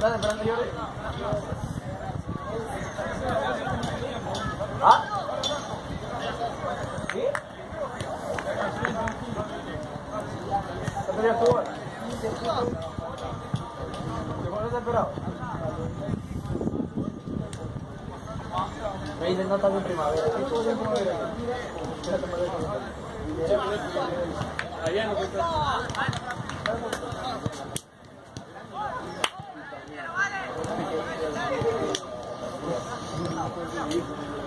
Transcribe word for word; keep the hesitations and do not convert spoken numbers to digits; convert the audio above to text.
están esperando yo. ¿Ah? ¿Sí? ¿Cuánto días estuvo? ¿Cuánto te has esperado? Me dicen no estás en primavera. ¿Qué estuvo en primavera? Allá no te